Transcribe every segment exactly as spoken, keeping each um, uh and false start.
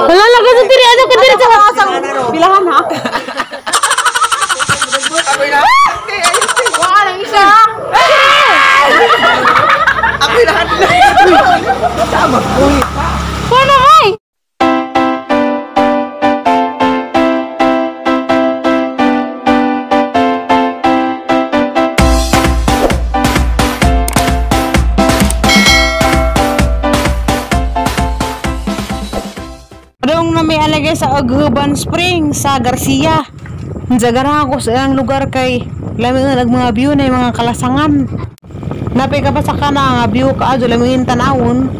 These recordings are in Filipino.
Wala lang kasi diri aja ka diri sa bilahan ha. Ako na. Wala lang isa. Ako lahat. Tama ko. Wala ay. May alagay sa Aghuban Spring sa Garcia. Nagara ako sa ilang lugar kay lamin na mga view na mga kalasangan. Napay ka pa sa kana nga view ka adto lamin tanawon.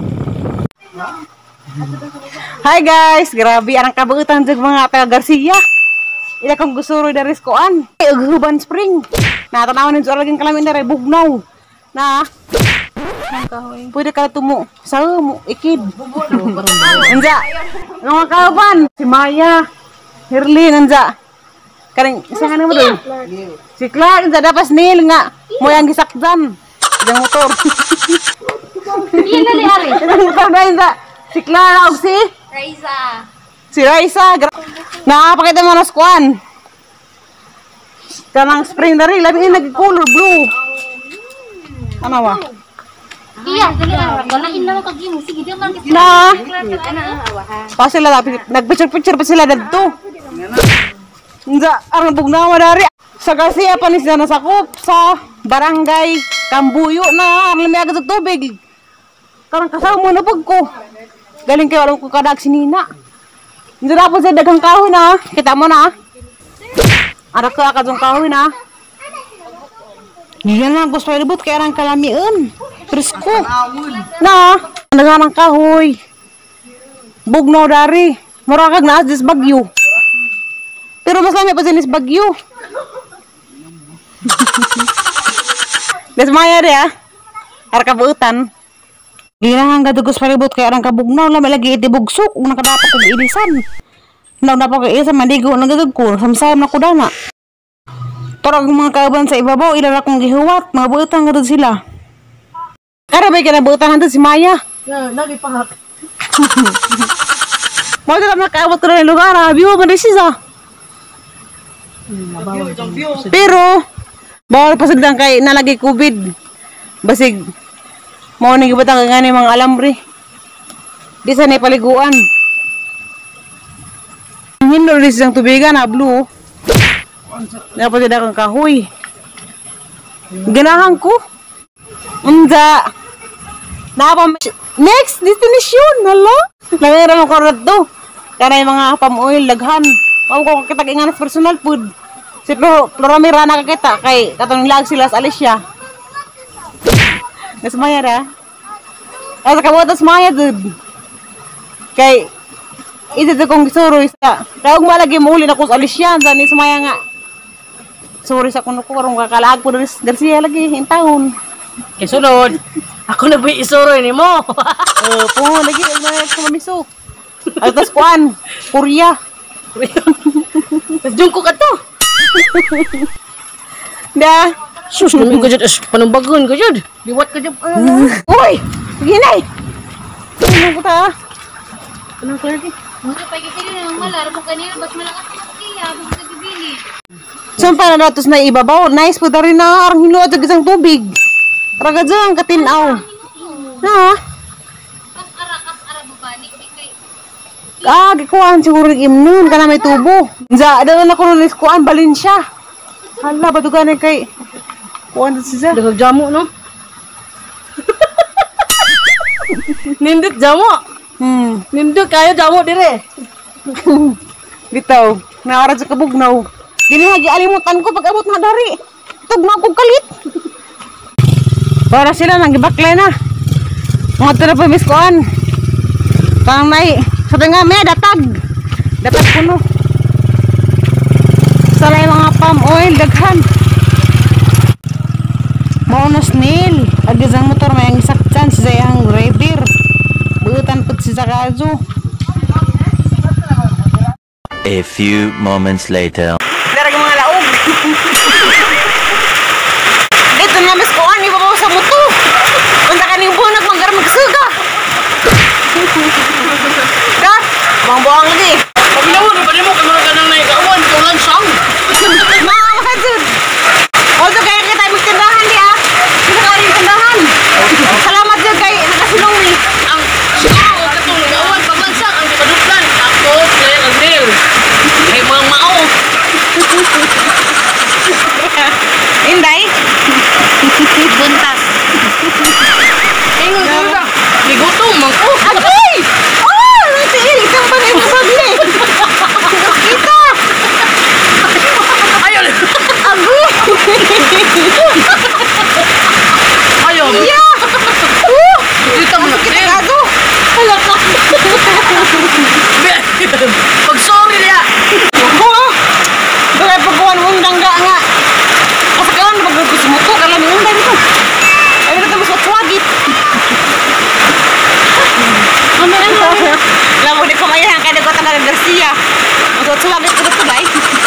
Hi guys, grabe anang kabuutan jud mga taga Garcia. Ila kong gusuro dari skoan. Aghuban Spring. Natanawon ni laging kalamin dari bugnaw. Na pwede ka tumo sa mo ikid. Anja. Ano mga kaban? Si Maya. Herlin anja. Karing isa nga mo doon. Si Clark anja dapat nil nga mo yang gisakdan. Jang motor. Iyan na li ari. Motor na anja. Si Clark og si Raisa. Si Raisa. Nakapakita mo na skuan. Kanang spring na rin. Labi nag-color blue. Ano ba? Iya, ganain lang kag imo. Sige, di man kita. Na. Ana awahan. Pa sila nagpicture-picture pa sila dito. Nga ang bugnaw dari sa Garcia pa ni sila nasakop sa barangay Kambuyo na lamig sa tubig. Karang kasama mo na pag ko. Galing kayo alam ko kadag sinina. Hindi na po sa dagang kahoy na. Kita mo na. Arak ka akadong kahoy na. Hindi na lang gusto ribot kaya ang kalamian. Presko. Na, naghanang kahoy. Bugnaw dari. Murakag na as bagyo. Pero mas lami pa sinis bagyo. Des maya ri ah. Harka buutan. Ginahang gadugos palibot kaya ang kabugnaw lami lagi iti bugsok ug nakadapat og ilisan. Naw na pa kay isa mandigo nagagag ko samsam na kudana. Torog mga kauban sa ibabaw ila akong gihuwat, mga buutan gadud sila. Karabay ka na buutan nandun si Maya. Na, lagi pahak. Mau dalam nakaabot ko na ng lugar, ha? View mo rin siya. Pero, bawal pa sagdang kay nalagay COVID. Basig, mau nang gibatang nga ni mga alambre. Di sa paliguan. Hindo rin siyang tubigan, ha? Blue. Dapat tidak kang kahoy. Ganahan ko. Unda. Napa next destination, hello? Lamira mo ko radto. Kanay mga palm oil daghan. Mao ko kita inganas personal food. Si Flor Floramira nakakita kay katong lag sila sa Alicia. Nas Maya ra. Asa ka mo tas Maya dud. Kay ito to kong suro isa. Kaya og malagi mo uli na ko sa Alicia sa ni Maya nga. Sorry sa kuno ko karong kakalaag ko dari Garcia lagi in taon. Kay sulod. Ako na buhi isuro ni mo. Oh, po lagi na ko mamiso. Atas kuan, Korea. Jungko ka to. Da. Sus, namin ko jud panumbagon ko jud. Liwat ka jud. Uy, ginay. Ano ko ta? Ano ka lagi? Mo pa gitili nang malar mo kanina bas malakas na kiya, bas ka gibili. Saan pa na datos na ibabaw? Nice po rin na arang hinuot sa isang tubig. Raga dyan, katinaw. Na? Kas-ara, kas-ara bubani. Ah, gikuhan siguro imnon ka na may tubo. Diyan, dala na ko nun iskuhan, Valencia. Hala, batugan na kay... Kuhan na siya. Dagang jamo, no? Nindot jamo. Hmm. Nindot kayo jamo dire. Bitaw, naarad sa kabugnaw. Dili hagi alimutan ko pag abot na dari. Tugnaw ko kalit. Para sila nang gibaklay na. Mga tira pa miskuhan. Parang may, sabi nga may datag. Datag puno. Salay mga palm oil, daghan. Bonus nil. Agizang motor may ang isaktan sa sayang rider. Buutan put si Sakazu. A few moments later. Darag mga laog. Dito na miskuhan, ibabaw sa muto. Punta ka ning bunag, manggar magsuga. Ka? Buang-buang lagi. Paglawan ba nimo kamera kanang naik kauwan ko lang sang. Mga Jud. O so kaya kita magtindahan di ah. Kita ka rin tindahan. Salamat Jud kay nakasulong ni. Ang siya o katong kauwan paglansang ang kaduplan. Ako play ang grill. Ay mga mao. Inday. Buntas. Ingon ko na. Ligutong man ko. Agoy! Oh, natiil kang pa rin sabli. Kita. Ayaw. Agoy. Ayaw. Yeah. Uh, Dito mo na kita grill. gago. Hala ka. Pag sorry niya. Oh. Dala pagkuhan mo dangga nga. Kasi kawan pagkukus mo to kala ni unday dito. Ay dito mo sa twagit. Ano ano? Lamo di kumayan kay dagot ang Garcia. Masuk twagit ko to dai.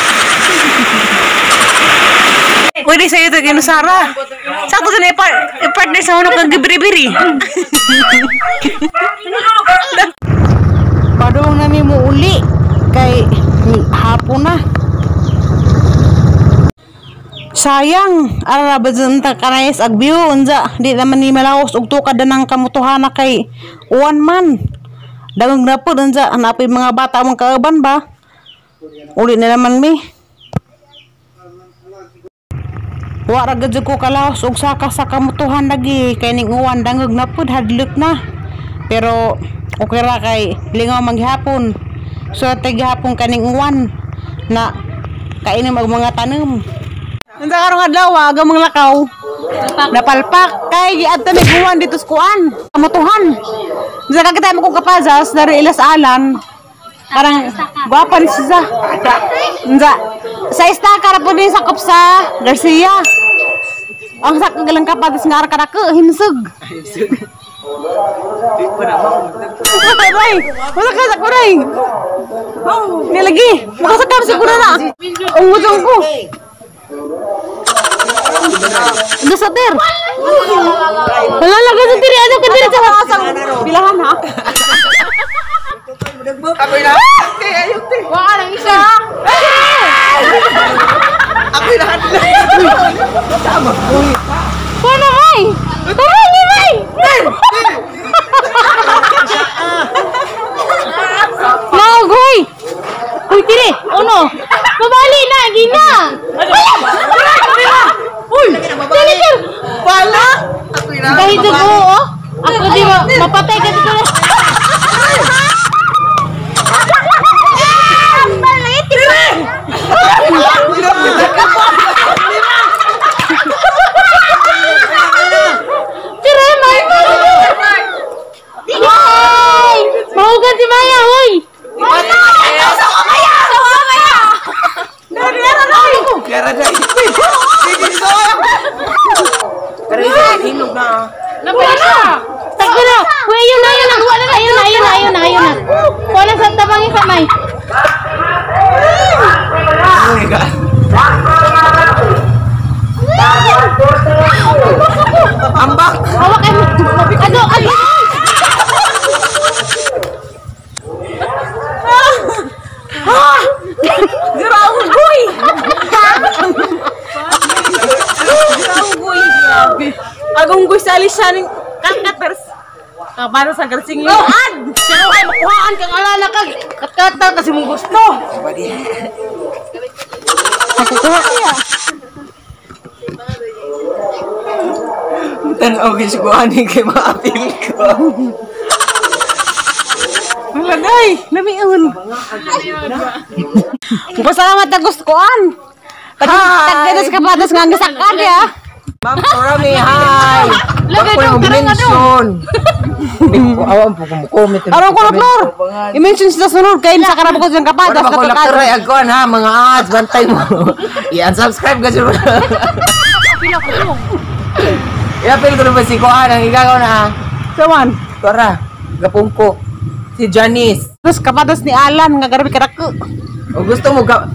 Pwede sa'yo ito, Ginusara. Sakto sa na i-partner sa unok ng gibiri-biri. Padung nami mo uli. Kay hapon na. Sayang. Ara ba dyan kanayas agbiyo. Unza, di naman ni malawos. Ugto ka danang kamutuhan na kay uwan man. Dagang na po. Unza, hanapin mga bata mong kaaban ba? Uli na naman mi. Wara gad ko kalaos og saka sa kamutuhan lagi kay ning uwan dangog na pud hadlok na. Pero okay ra kay lingaw maghapon. So tigihapon kaning uwan na kainom og mga tanom. Unsa karong adlaw aga mga lakaw. Napalpak kay giadto ni uwan dito sa kuan. Kamutuhan. Unsa ka kita mo kung kapazas dari ilas alan. Karang guwapa ni siya. Unsa sa istaka ra pud ni sakop sa Garcia. Ang sak galang kapatis nga ara kada ke himsug. Bay bay. Wala ka sa kuray. Ni lagi. Makasakam siguro na. Ang mutong ko. Gasater. Wala lagi sa tiri ano ka diri sa asang bilahan ha. Ako'y na. Ayaw te. Wa nang isa. Ako'y na. Tama ko. Wala ay. Tara ni bay. Nagoy. Uy tiri. Ono. Mabali na gina. Uy. Dali sir. Wala. Ako'y na. Dahil dito oh. Ako di ma mapatay ka dito. Mahugan si Maya, hoy! Sawa Maya! Sawa Maya! Dari na na ko. Kaya dai. Sige so. Pero hinog na. Wala. Tago na. Hoy, yun na yun na. Wala na yun na yun na yun na yun na. Wala sa tabang kamay. Oh my god. Ambak. Hawak kayo. Ano, ano? Ah! Giraw boy. Giraw boy. Agong guy sa alisan kakaters. Kabaro sa garsing luan. Sino ay makuhaan kang alala kag katkata kasi mong gusto. Ako kuha kaya. Tanaw gis ko ani kay maapil ko. Wala day, lamiun. Pasalamat na gusto ko an. Tagdadas ka patas nga gisakan ya. Ma'am Rami, hi. Lagay Ako daw, yung karang mention. Awan po kumukomment. Araw ko na flor. I-mention sila sunod kay sa karabo ko ng kapatas Wala ba ko na laktaray agkuhan ha, mga ads, bantay mo. I-unsubscribe ka sila. I-apil ko na ba si Kuhan, ang igagaw na ha. Sawan. Tara, gapong ko. Si Janice. Terus kapatas ni Alan nga garabi kadako. O gusto mo ga...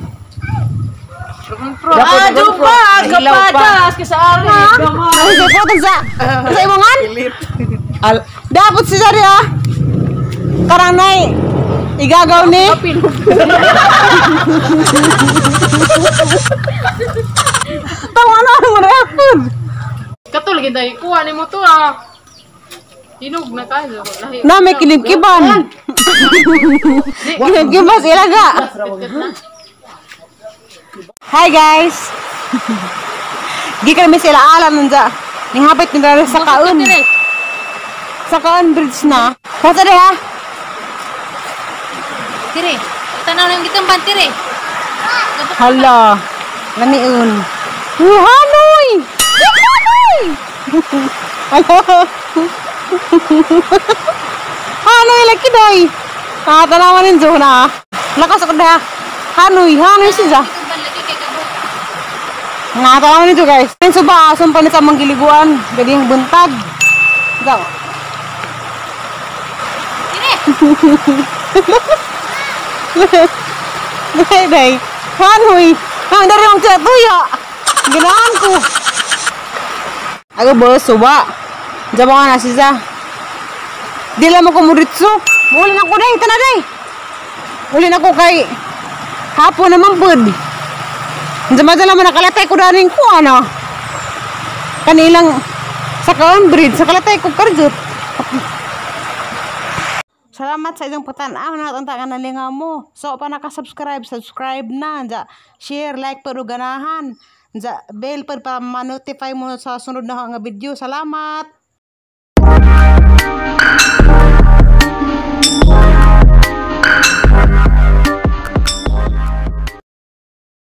Ah, pa, kapatas ka sa ara. Ay, sa foto sa sa imongan. Al Dapat si Dari ah. Karang nay Igagaw ni. Tawa na ang reaction. Katul kita kuha ni mo to ah. Hinog na kayo. Lahi. Na may kilib-kiban. Kilib-kiban sila ga. Hi guys. Di kami sila alam nanda. Nihapit ni Dara sa kaon. Sa kaon bridge na. Kasa de ha? Tire, tanaw lang kitang bantire. Hala. Lamiun. Oh, Hanoy! Hanoy! Hanoy lagi day. Nakatanawan ng zona. Lakas ako na. Hanoy, Hanoy siya. Nakatanawan nito guys. Yan sa ba, asong pa na sa manggiliguan. Gadi yung buntag. Ikaw. Day, day. Hanoy. Ang dari mong tuya. Ganahan ko. Ako boss, suba. Diyan ka na siya. Di lang mo kumuritso. Ulin ako day, ito na day. Ulin ako kay hapon naman bud. Diyan ba lang nakalatay ko daring ko ano. Kanilang sa kaon bridge, sa kalatay ko karjut. Salamat sa inyong pagtanaw na tantangan na linga mo. So, pa nakasubscribe, subscribe na. Dya, share, like, pero ganahan. Dya, bell pa para ma-notify mo sa sunod na nga video. Salamat!